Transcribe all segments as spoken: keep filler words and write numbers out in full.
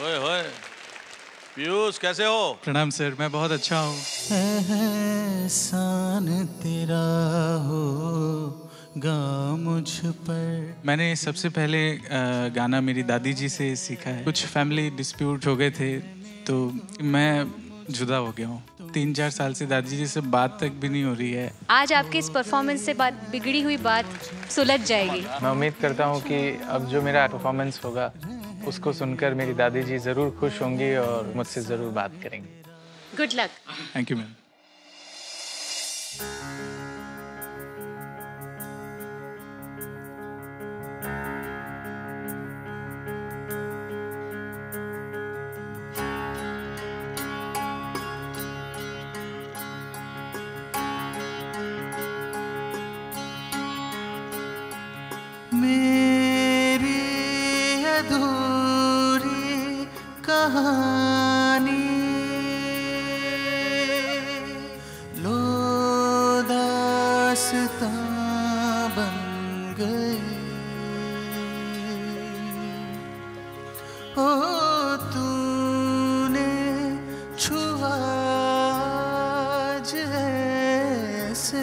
ओए होए, पीयूष कैसे हो? प्रणाम सर, मैं बहुत अच्छा हूँ। एहसान तेरा होगा मुझ पर। मैंने सबसे पहले गाना मेरी दादी जी से सीखा है। कुछ फैमिली डिस्प्यूट हो गए थे तो मैं जुदा हो गया हूँ। तीन चार साल से दादी जी से बात तक भी नहीं हो रही है। आज आपके इस परफॉर्मेंस से बात बिगड़ी हुई बात सुलझ जाएगी। मैं उम्मीद करता हूँ कि अब जो मेरा परफॉर्मेंस होगा उसको सुनकर मेरी दादी जी जरूर खुश होंगी और मुझसे जरूर बात करेंगी। Good luck. Thank you ma'am. मेरी अधूरी कहानी लो दास्तां बन गई। ओ तूने छुआ आज ऐसे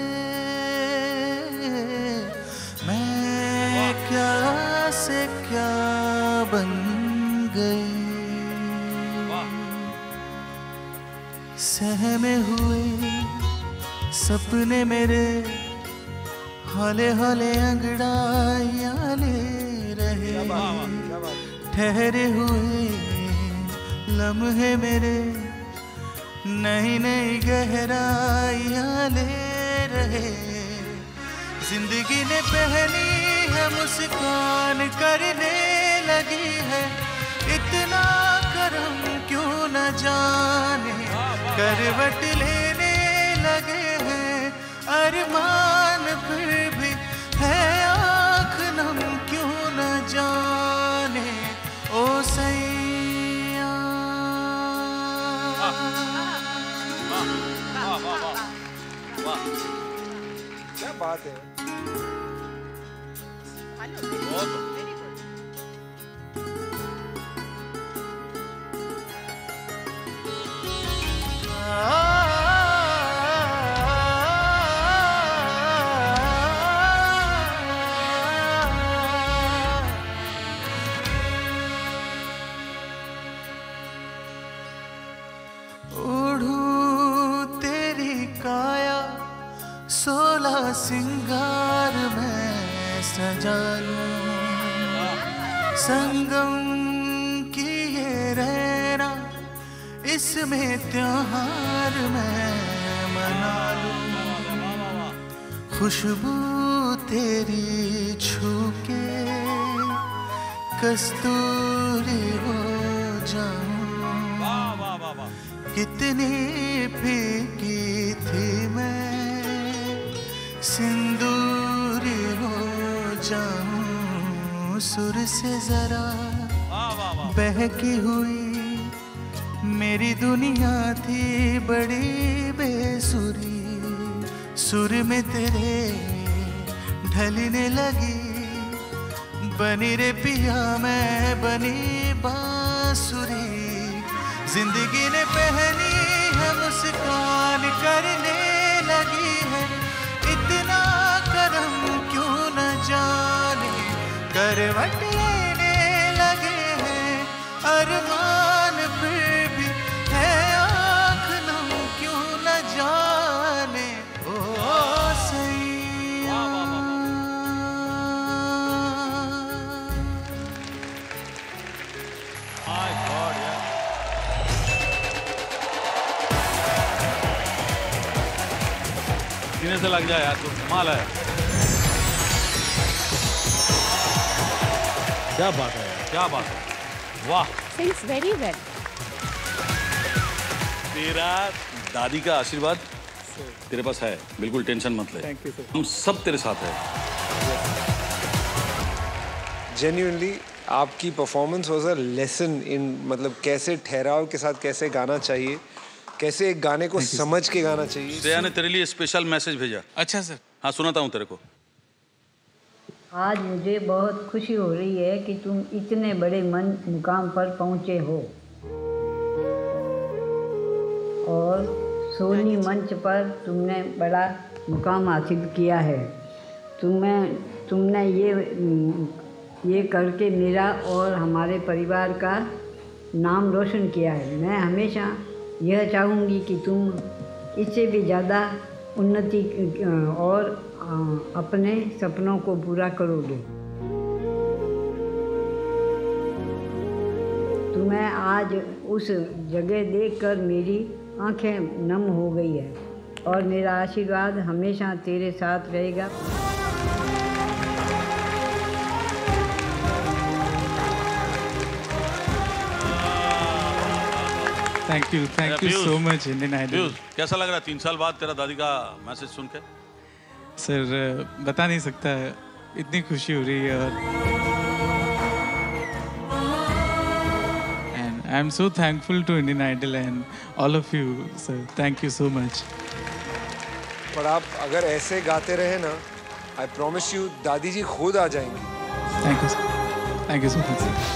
क्या से क्या बन गई। सहमे हुए सपने मेरे हौले हौले अंगड़ाइयां ले रहे। ठहरे हुए लम्हे मेरे नई नई गहराइयां ले रहे। जिंदगी ने पहली है मुस्कान करने लगी है। इतना करम क्यों न जाने करवट लेने लगे हैं। अरमान फिर भी है आँख नम क्यों न जाने। ओ सैया क्या बात है। ओढ़ूं तेरी काया सोलह सिंगार में सजा लूं। संगम की ये रहना इसमें त्योहार में मना लूं। खुशबू तेरी छू के कस्तूरी हो जाऊं। कितनी फीकी थी मैं सिंदूरी हो जाऊं। सुर से जरा बहकी हुई मेरी दुनिया थी बड़ी बेसुरी। सुर में तेरे ढलने लगी बनी रे पिया मैं बनी बांसुरी। जिंदगी ने पहली है मुस्कान करने लगी है। इतना करम क्यों न जाने करवट लेने लगे हैं। अरमान फिर भी है आँख नम क्यों न जाने। ओ सैया सीने से लग जाए यार, तो कमाल है। क्या बात है, क्या बात है, वाह। Sings very well. तेरा दादी का आशीर्वाद तेरे पास है, बिल्कुल टेंशन मत ले। Thank you sir. हम सब तेरे साथ हैं। जेन्युइनली आपकी performance was a lesson in मतलब कैसे ठहराव के साथ कैसे गाना चाहिए, कैसे एक गाने को समझ के गाना चाहिए। श्रेया ने तेरे लिए स्पेशल मैसेज भेजा। अच्छा सर। हाँ सुनाता हूँ तेरे को। आज मुझे बहुत खुशी हो रही है कि तुम इतने बड़े मन मुकाम पर पहुँचे हो और सोनी मंच पर तुमने बड़ा मुकाम हासिल किया है। तुम्हें तुमने ये ये करके मेरा और हमारे परिवार का नाम रोशन किया है। मैं हमेशा यह चाहूँगी कि तुम इससे भी ज़्यादा उन्नति और अपने सपनों को पूरा करोगे। तुम्हें आज उस जगह देखकर मेरी आंखें नम हो गई है और मेरा आशीर्वाद हमेशा तेरे साथ रहेगा। Thank you thank you so much Indian Idol. कैसा लग रहा है तीन साल बाद तेरा दादी का मैसेज सुन के? सर बता नहीं सकता, इतनी खुशी हो रही है और and I am so thankful to Indian Idol and all of you sir, thank you so much. पर आप अगर ऐसे गाते रहे ना, आई प्रॉमिस यू दादी जी खुद आ जाएंगी। Thank you sir, thank you so much sir.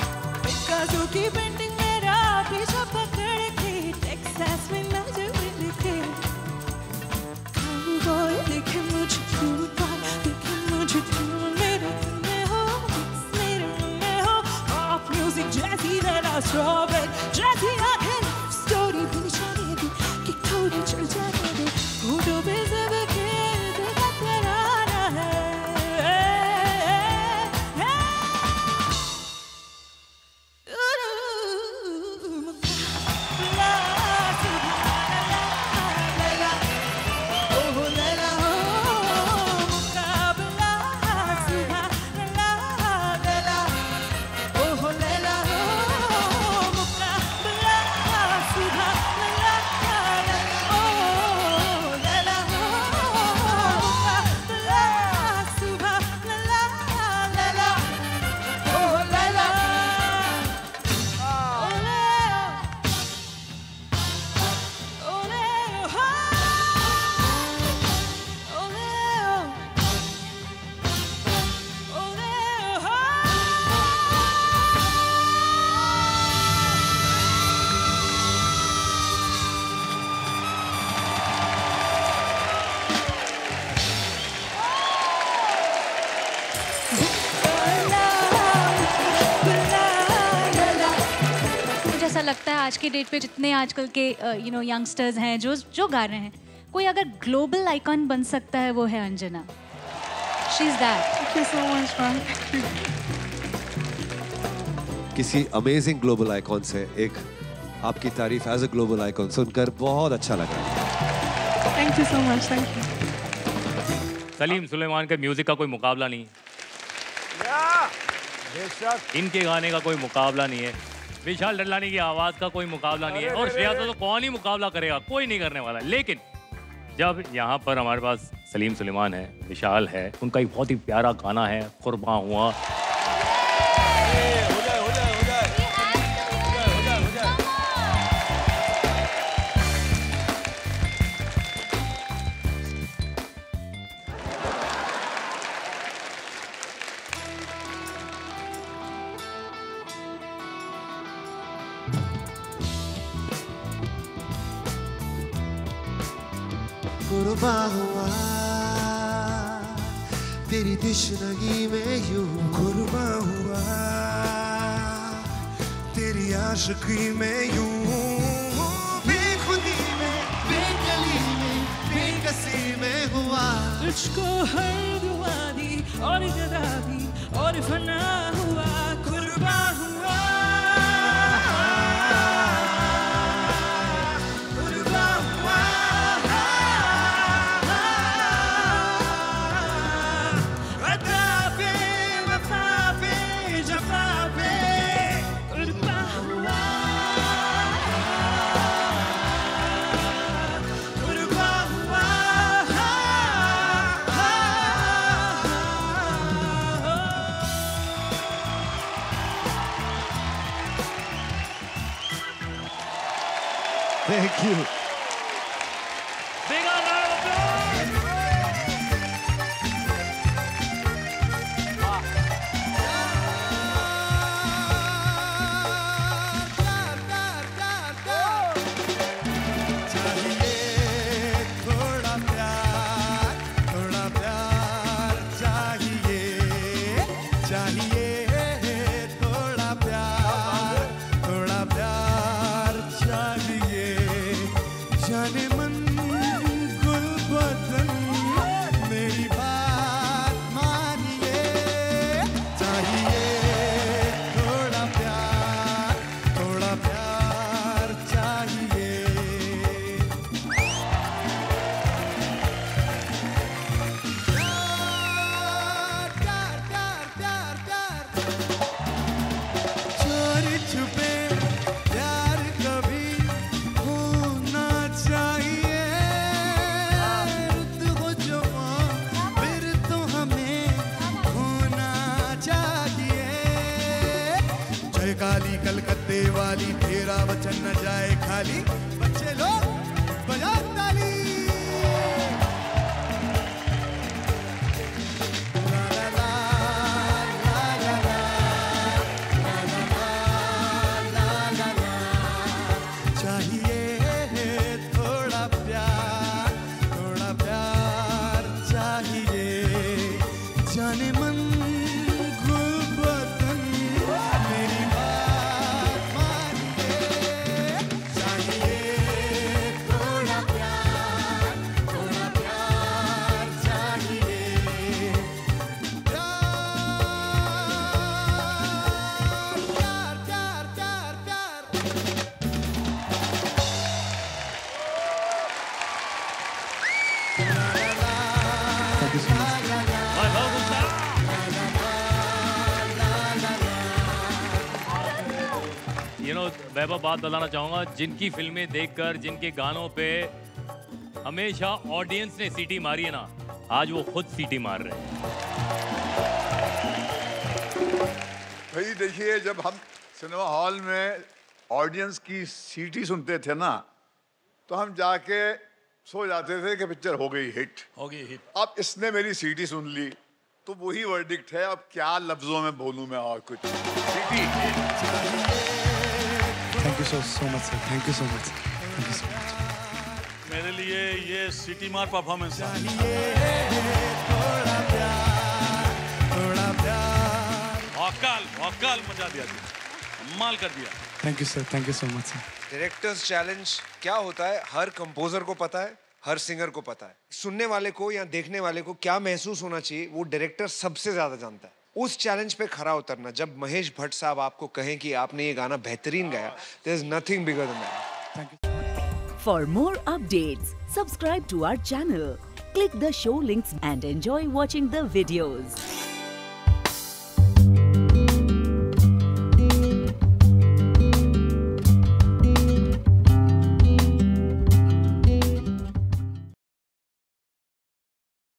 की पेंटिंग मेरा पीछा पकड़ के टेक्सास में नजर मिल आज के डेट पे जितने आजकल के यू नो यंगस्टर्स हैं जो जो गा रहे हैं, कोई अगर ग्लोबल आइकॉन बन सकता है वो है Anjana. She is that. Thank you so much ma'am. किसी अमेजिंग ग्लोबल आइकॉन से एक आपकी तारीफ एज अ ग्लोबल आइकॉन सुनकर बहुत अच्छा लगा। Thank you so much. Thank you. Salim Sulaiman के म्यूजिक का कोई मुकाबला नहीं है, इनके गाने का कोई मुकाबला नहीं है, विशाल डडलानी की आवाज का कोई मुकाबला नहीं है, और श्रेया तो कौन ही मुकाबला करेगा, कोई नहीं करने वाला। लेकिन जब यहाँ पर हमारे पास सलीम सुलेमान है, विशाल है, उनका एक बहुत ही प्यारा गाना है कुर्बान हुआ। कुर्बान हुआ तेरी तश्नगी में यूं, कुर्बान हुआ तेरी आशिकी में यूं, बेखुदी में, बेकली में, बेकसी में हुआ। तुझको हर दुआ दी और जदा दी और फना हुआ, कुर्बान हुआ। Thank you. Big round of applause. चाहिए थोड़ा प्यार, थोड़ा प्यार चाहिए, चाहिए थोड़ा प्यार, थोड़ा प्यार चाहिए। जाने मन गुल बदन मेरी बात मानिए, चाहिए थोड़ा प्यार, थोड़ा प्यार चाहिए। प्यार प्यार प्यार प्यार प्यार चोरी छुपे प्यार कभी होना चाहिए। रुत हो जवा फिर तो हमें होना चाहिए। जय काली कलकत्ते वाली तेरा वचन न जाए खाली, बच्चे लोग बजाओ ताली। ला ला ला ला ला ला ला ला ला। चाहिए थोड़ा प्यार, थोड़ा प्यार चाहिए। जाने मन गुल बदन मेरी बात मानिए, चाहिए थोड़ा प्यार, थोड़ा प्यार चाहिए। प्यार प्यार प्यार प्यार प्यार I love Hussain. You know, वैभव बात बताना चाहूंगा, जिनकी फिल्में देखकर, जिनके गानों पे हमेशा ऑडियंस ने सीटी मारी है ना, आज वो खुद सीटी मार रहे हैं। भाई देखिए, जब हम सिनेमा हॉल में ऑडियंस की सीटी सुनते थे ना, तो हम जाके सो जाते थे कि पिक्चर हो गई हिट, हो गई हिट। अब इसने मेरी सीटी सुन ली तो वही वर्डिक्ट है। अब क्या लफ्जों में बोलूं मैं और कुछ। सीटी thank you so so much sir, thank you so much, thank you so much. मेरे लिए ये सिटी मार परफॉर्मेंस है। थोड़ा प्यार, थोड़ा प्यार। भौकाल भौकाल मचा दिया, कमाल कर दिया। Thank you sir, thank you so much sir. Directors challenge क्या होता है, हर कंपोजर को पता है, हर सिंगर को पता है। सुनने वाले को या देखने वाले को क्या महसूस होना चाहिए वो डायरेक्टर सबसे ज्यादा जानता है। उस चैलेंज पे खरा उतरना, जब महेश भट्ट साहब आपको कहें कि आपने ये गाना बेहतरीन गाया, there is nothing bigger than that. Thank you. For more updates, subscribe to our channel, click the show links and enjoy watching the videos.